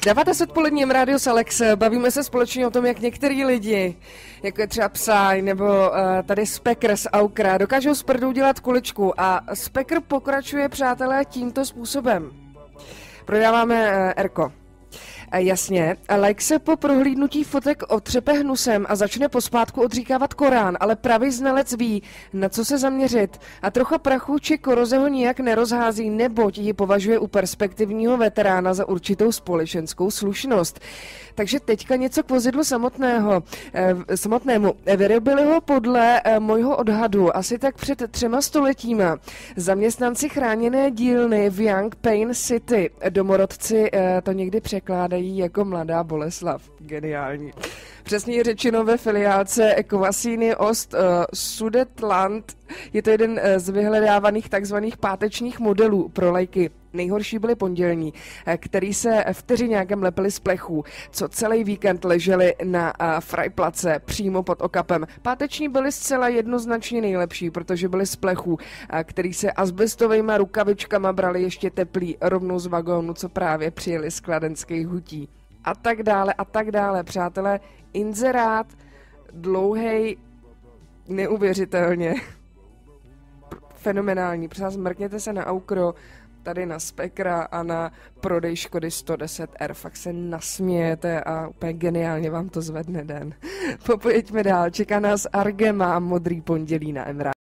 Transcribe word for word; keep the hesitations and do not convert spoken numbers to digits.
Dáváte se odpoledním rádio s Alex, bavíme se společně o tom, jak některý lidi, jako je třeba Psy nebo uh, tady Spekr z Aukra, dokážou z prdů dělat kuličku a Spekr pokračuje, přátelé, tímto způsobem. Prodáváme uh, Erko. A jasně, like se po prohlídnutí fotek otřepe hnusem a začne pospátku odříkávat Korán, ale pravý znalec ví, na co se zaměřit a trocha prachu či koroze ho nijak nerozhází, neboť ji považuje u perspektivního veterána za určitou společenskou slušnost. Takže teďka něco k vozidlu samotného, eh, samotnému. Vyrobili ho podle eh, mojho odhadu asi tak před třema stoletíma. Zaměstnanci chráněné dílny v Young Pain City. Domorodci eh, to někdy překládají jako Mladá Boleslav. Geniální. Přesně řečeno ve filiálce Kvasíny Ost uh, Sudetland. Je to jeden z vyhledávaných takzvaných pátečních modelů pro lajky. Nejhorší byly pondělní, který se vteřiňákem lepili z plechů, co celý víkend leželi na uh, frajplace přímo pod okapem. Páteční byly zcela jednoznačně nejlepší, protože byly z plechů, uh, který se asbestovejma rukavičkama brali ještě teplý rovnou z vagónu, co právě přijeli z kladenských hutí. A tak dále, a tak dále, přátelé. Inzerát, dlouhej, neuvěřitelně fenomenální. Prosím vás, mrkněte se na Aukro, tady na Spekra a na prodej Škody sto deset R. Fakt se nasmějete a úplně geniálně vám to zvedne den. Popojeďme dál, čeká nás Argema a Modrý pondělí na M R A.